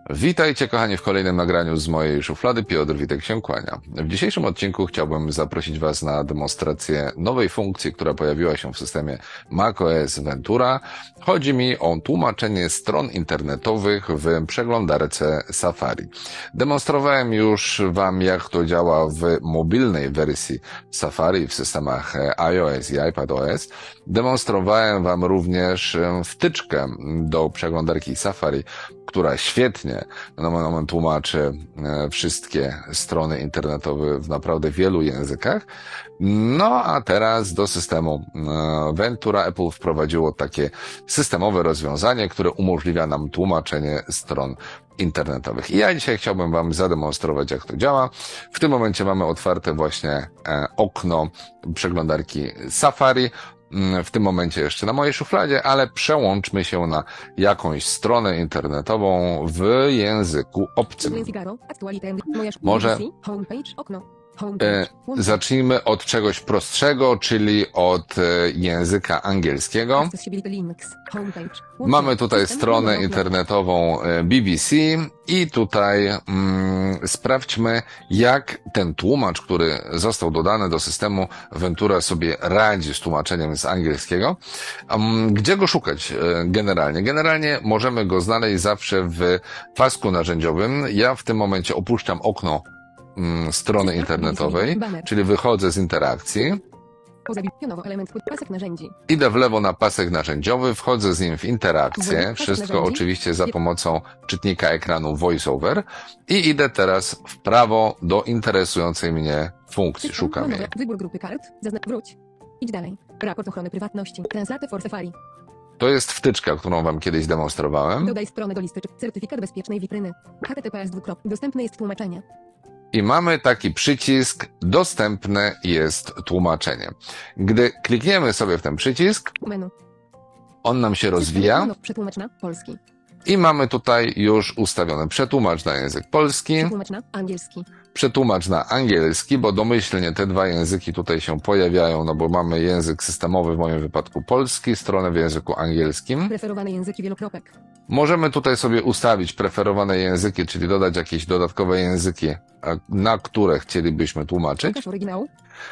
Witajcie kochani w kolejnym nagraniu z mojej szuflady. Piotr Witek się kłania. W dzisiejszym odcinku chciałbym zaprosić Was na demonstrację nowej funkcji, która pojawiła się w systemie macOS Ventura. Chodzi mi o tłumaczenie stron internetowych w przeglądarce Safari. Demonstrowałem już Wam, jak to działa w mobilnej wersji Safari w systemach iOS i iPadOS. Demonstrowałem Wam również wtyczkę do przeglądarki Safari, która świetnie tłumaczy wszystkie strony internetowe w naprawdę wielu językach. No a teraz do systemu Ventura Apple wprowadziło takie systemowe rozwiązanie, które umożliwia nam tłumaczenie stron internetowych. I ja dzisiaj chciałbym Wam zademonstrować, jak to działa. W tym momencie mamy otwarte właśnie okno przeglądarki Safari. W tym momencie jeszcze na mojej szufladzie, ale przełączmy się na jakąś stronę internetową w języku obcym. Może zacznijmy od czegoś prostszego, czyli od języka angielskiego. Mamy tutaj stronę internetową BBC i tutaj sprawdźmy, jak ten tłumacz, który został dodany do systemu Ventura, sobie radzi z tłumaczeniem z angielskiego. Gdzie go szukać generalnie? Generalnie możemy go znaleźć zawsze w pasku narzędziowym. Ja w tym momencie opuszczam okno strony internetowej, czyli wychodzę z interakcji. Idę w lewo na pasek narzędziowy, wchodzę z nim w interakcję, wszystko oczywiście za pomocą czytnika ekranu VoiceOver i idę teraz w prawo do interesującej mnie funkcji, szukam jej. Wybór grupy kart, wróć, idź dalej, raport ochrony prywatności, Translate for Safari. To jest wtyczka, którą Wam kiedyś demonstrowałem. Dodaj stronę do listy, certyfikat bezpiecznej witryny, https://. Dostępne jest tłumaczenie. I mamy taki przycisk, dostępne jest tłumaczenie. Gdy klikniemy sobie w ten przycisk, Menu. on nam się rozwija Przetłumacz na polski. i mamy tutaj już ustawione przetłumacz na język polski, Przetłumacz na angielski. przetłumacz na angielski, bo domyślnie te dwa języki tutaj się pojawiają, no bo mamy język systemowy, w moim wypadku polski, stronę w języku angielskim. Preferowane języki wielokropek. Możemy tutaj sobie ustawić preferowane języki, czyli dodać jakieś dodatkowe języki, na które chcielibyśmy tłumaczyć. Pokaż oryginał.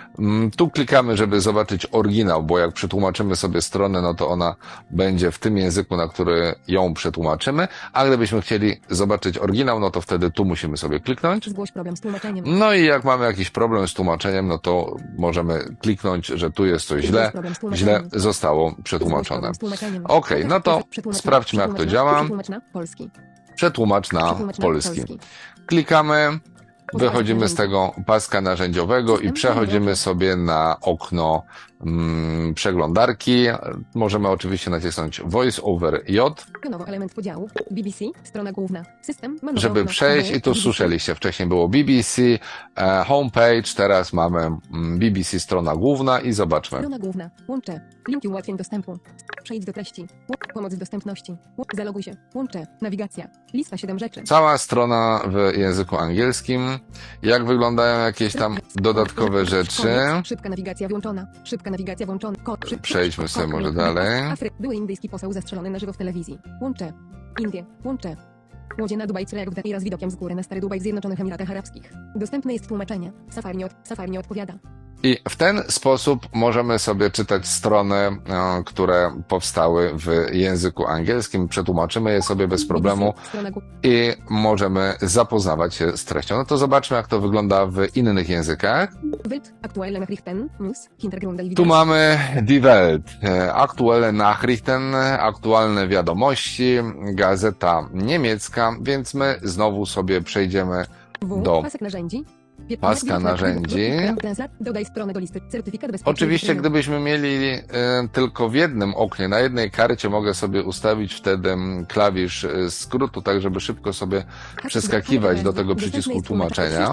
Tu klikamy, żeby zobaczyć oryginał, bo jak przetłumaczymy sobie stronę, no to ona będzie w tym języku, na który ją przetłumaczymy, a gdybyśmy chcieli zobaczyć oryginał, no to wtedy tu musimy sobie kliknąć. Zgłoś problem z tłumaczeniem. No i jak mamy jakiś problem z tłumaczeniem, no to możemy kliknąć, że tu jest coś źle zostało przetłumaczone. Okej, no to sprawdźmy, jak to działa. Przetłumacz na polski. Przetłumacz na polski. Klikamy. Wychodzimy z tego paska narzędziowego i przechodzimy sobie na okno przeglądarki. Możemy oczywiście nacisnąć Voice over J, Element podziału. BBC, strona główna. System, żeby przejść i tu słyszeliście, wcześniej było BBC, homepage, teraz mamy BBC strona główna i zobaczmy. Strona główna. Łącze. Linki ułatwień dostępu. Przejdź do treści. Pomoc w dostępności. Zaloguj się. Łącze. Nawigacja. Lista 7 rzeczy. Cała strona w języku angielskim. Jak wyglądają jakieś tam dodatkowe rzeczy? Szybka nawigacja włączona. Szybka nawigacja włączona. Przejdźmy sobie może dalej. Były indyjski poseł zastrzelony na żywo w telewizji. Łącze. Indie. Łącze. Łodzie na Dubaj i z widokiem z góry na Stary Dubaj w Zjednoczonych Emiratach Arabskich. Dostępne jest tłumaczenie. Safari nie odpowiada. I w ten sposób możemy sobie czytać strony, które powstały w języku angielskim. Przetłumaczymy je sobie bez problemu i możemy zapoznawać się z treścią. No to zobaczmy, jak to wygląda w innych językach. Aktuelle Nachrichten, News, Hintergründe i Tu mamy Die Welt, Aktuelle Nachrichten, aktualne wiadomości, gazeta niemiecka, więc my znowu sobie przejdziemy do paska narzędzi. Dodaj stronę do listy. Certyfikat bezpieczny. Oczywiście, gdybyśmy mieli tylko w jednym oknie, na jednej karcie, mogę sobie ustawić wtedy klawisz skrótu, tak żeby szybko sobie przeskakiwać do tego przycisku tłumaczenia.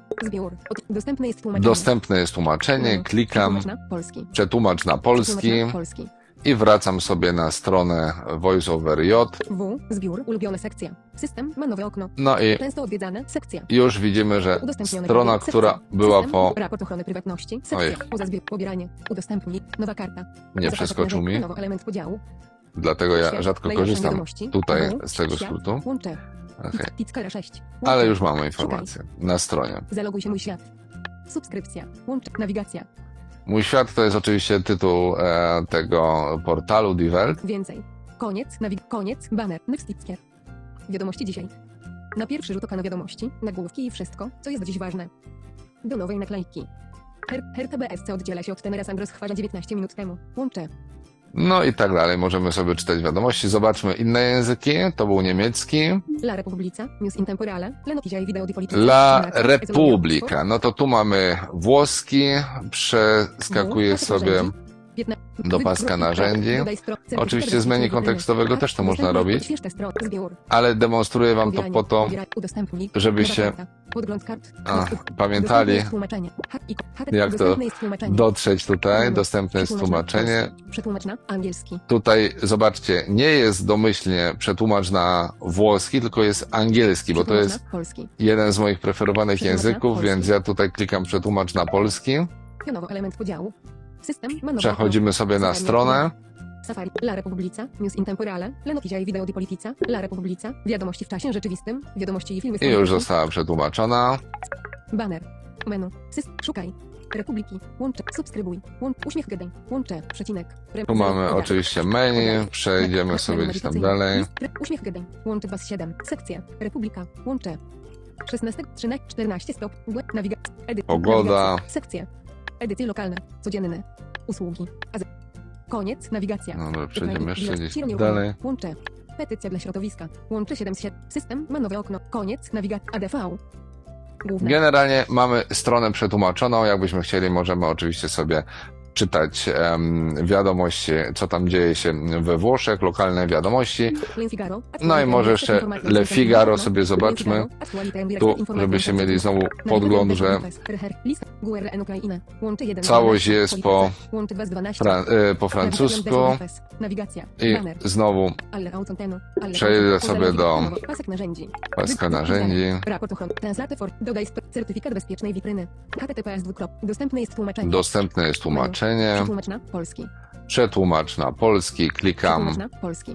Dostępne jest tłumaczenie. Klikam przetłumacz na polski. I wracam sobie na stronę Voice over J. Zbiór, ulubione sekcja. System, ma nowe okno. No i często odwiedzane sekcja. Już widzimy, że strona, która była po... Raport ochrony prywatności. Sekcja. Poza zbiór, pobieranie. Udostępnij. Nowa karta. Nie przeskoczył mi. Element podziału. Dlatego ja rzadko korzystam tutaj z tego skrótu. Okej. Tickera 6. Ale już mamy informację na stronie. Zaloguj się mój świat. Subskrypcja. Łącz. Nawigacja. Mój świat to jest oczywiście tytuł tego portalu Die Welt. Więcej. Koniec. Koniec. Banner. Next Ticker. Wiadomości dzisiaj. Na pierwszy rzut oka na wiadomości, nagłówki i wszystko, co jest dziś ważne. Do nowej naklejki. Hertha BSC oddziela się od Tenera Sandro schwala 19 minut temu. Łącze. No i tak dalej. Możemy sobie czytać wiadomości. Zobaczmy inne języki. To był niemiecki. La Repubblica, News in Temporale, Le Notizie Video di Politica. La Repubblica. No to tu mamy włoski. Przeskakuję sobie do paska narzędzi. Oczywiście z menu kontekstowego też to można robić, ale demonstruję wam to po to, żebyście pamiętali, jak to dotrzeć tutaj. Dostępne jest tłumaczenie. Tutaj zobaczcie, nie jest domyślnie przetłumacz na włoski, tylko jest angielski, bo to jest jeden z moich preferowanych języków, więc ja tutaj klikam przetłumacz na polski. Element podziału. Przechodzimy sobie na stronę. Safari, La Repubblica, News in Temporale, Le Notizie Video di Politica, La Repubblica, wiadomości w czasie rzeczywistym, wiadomości i filmy. I już została przetłumaczona. Banner, menu, szukaj, Republiki, łącze, subskrybuj, uśmiech gadaj, łącze, przecinek. Tu mamy oczywiście menu, przejdziemy sobie gdzieś tam dalej. Uśmiech gadaj, łącze 27, sekcja, Republika, łącze. 16, 13, 14 stop, nawigacja, pogoda, sekcja, edycje lokalne, codzienne, usługi, koniec, nawigacja. Dobra, przejdziemy jeszcze gdzieś dalej. Łącze, petycja dla środowiska, łącze 77, system ma nowe okno, koniec, nawigacja, ADV. Główne. Generalnie mamy stronę przetłumaczoną, jakbyśmy chcieli, możemy oczywiście sobie czytać wiadomości, co tam dzieje się we Włoszech, lokalne wiadomości. No i może jeszcze Le Figaro sobie zobaczmy, tu żebyście mieli znowu podgląd, że całość jest po francusku i znowu przejdę sobie do paska narzędzi. Certyfikat bezpiecznej witryny. HTTPS dostępne jest tłumaczenie. Dostępne jest tłumaczenie. Przetłumacz na polski. Przetłumacz na polski. Klikam. Przetłumacz na polski.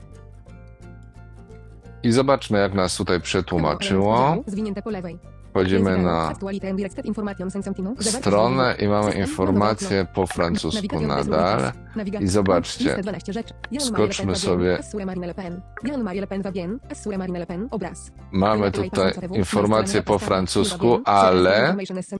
I zobaczmy, jak nas tutaj przetłumaczyło. Zwinięte po lewej. Wchodzimy na stronę i mamy informacje po francusku nadal. I zobaczcie, skoczmy sobie. Mamy tutaj informacje po francusku, ale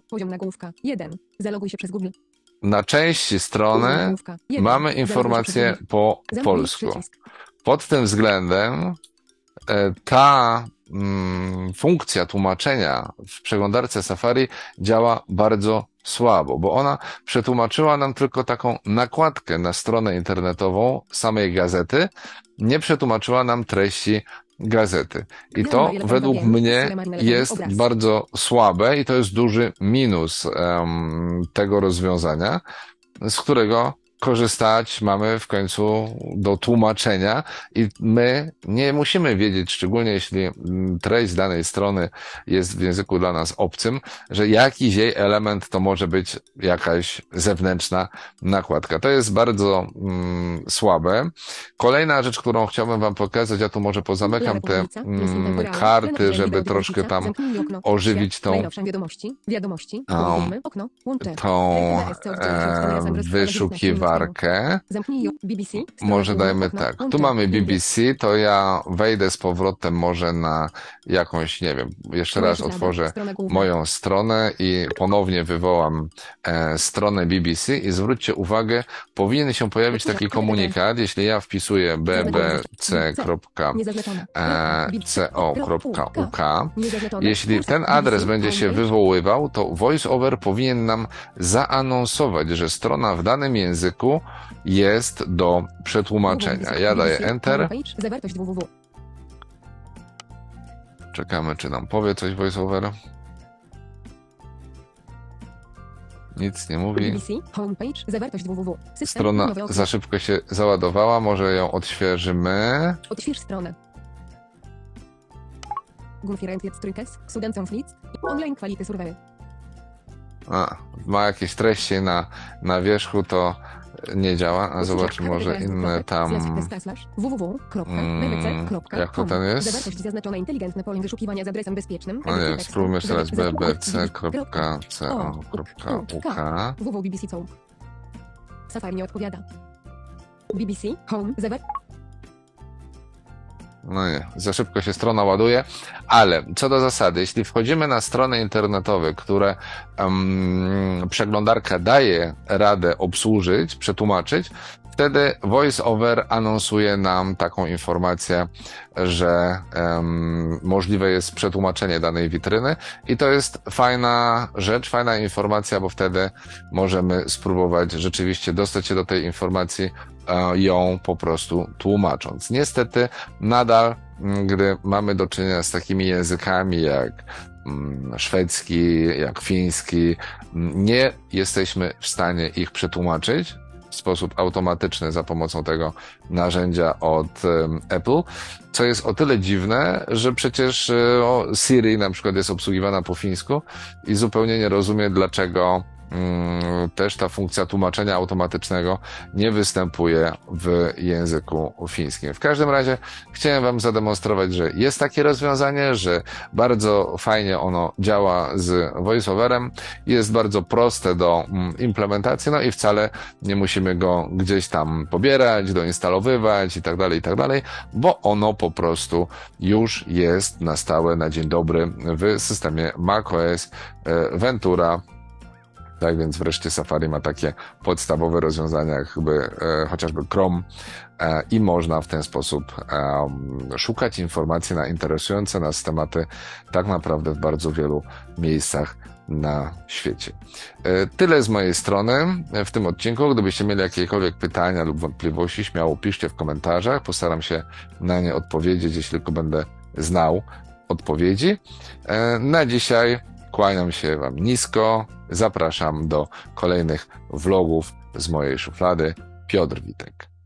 na części strony mamy informacje po polsku. Pod tym względem ta funkcja tłumaczenia w przeglądarce Safari działa bardzo słabo, bo ona przetłumaczyła nam tylko taką nakładkę na stronę internetową samej gazety, nie przetłumaczyła nam treści gazety. I to według mnie jest bardzo słabe i to jest duży minus tego rozwiązania, z którego korzystać mamy w końcu do tłumaczenia i my nie musimy wiedzieć, szczególnie jeśli treść danej strony jest w języku dla nas obcym, że jakiś jej element to może być jakaś zewnętrzna nakładka. To jest bardzo słabe. Kolejna rzecz, którą chciałbym wam pokazać, ja tu może pozamykam te karty, żeby troszkę tam ożywić tą wyszukiwarkę. Może dajmy tak. Tu mamy BBC, to ja wejdę z powrotem może na jakąś, nie wiem, jeszcze raz otworzę moją stronę i ponownie wywołam stronę BBC i zwróćcie uwagę, powinien się pojawić taki komunikat, jeśli ja wpisuję bbc.co.uk, jeśli ten adres będzie się wywoływał, to VoiceOver powinien nam zaanonsować, że strona w danym języku jest do przetłumaczenia. Ja daję Enter. Czekamy, czy nam powie coś VoiceOver. Nic nie mówi. Strona za szybko się załadowała, może ją odświeżymy. Odśwież stronę. Online Quality Survey. Ma jakieś treści na wierzchu, to nie działa, a zobaczmy może inne tam. Jak to ten jest? Zawartość zaznaczona inteligentne pole wyszukiwania z adresem bezpiecznym. No nie, spróbujmy jeszcze raz bbc.co.uk. www.bbc. Safari nie odpowiada. BBC Home No nie, za szybko się strona ładuje, ale co do zasady, jeśli wchodzimy na strony internetowe, które przeglądarka daje radę obsłużyć, przetłumaczyć, wtedy VoiceOver anonsuje nam taką informację, że możliwe jest przetłumaczenie danej witryny i to jest fajna rzecz, fajna informacja, bo wtedy możemy spróbować rzeczywiście dostać się do tej informacji, ją po prostu tłumacząc. Niestety nadal, gdy mamy do czynienia z takimi językami jak szwedzki, jak fiński, nie jesteśmy w stanie ich przetłumaczyć w sposób automatyczny za pomocą tego narzędzia od Apple, co jest o tyle dziwne, że przecież Siri na przykład jest obsługiwana po fińsku i zupełnie nie rozumie, dlaczego też ta funkcja tłumaczenia automatycznego nie występuje w języku fińskim. W każdym razie chciałem Wam zademonstrować, że jest takie rozwiązanie, że bardzo fajnie ono działa z VoiceOverem, jest bardzo proste do implementacji, no i wcale nie musimy go gdzieś tam pobierać, doinstalowywać i tak dalej, bo ono po prostu już jest na stałe, na dzień dobry w systemie macOS Ventura. Tak więc wreszcie Safari ma takie podstawowe rozwiązania, jak chociażby Chrome i można w ten sposób szukać informacji na interesujące nas tematy tak naprawdę w bardzo wielu miejscach na świecie. Tyle z mojej strony w tym odcinku. Gdybyście mieli jakiekolwiek pytania lub wątpliwości, śmiało piszcie w komentarzach. Postaram się na nie odpowiedzieć, jeśli tylko będę znał odpowiedzi. Na dzisiaj kłaniam się Wam nisko. Zapraszam do kolejnych vlogów z mojej szuflady. Piotr Witek.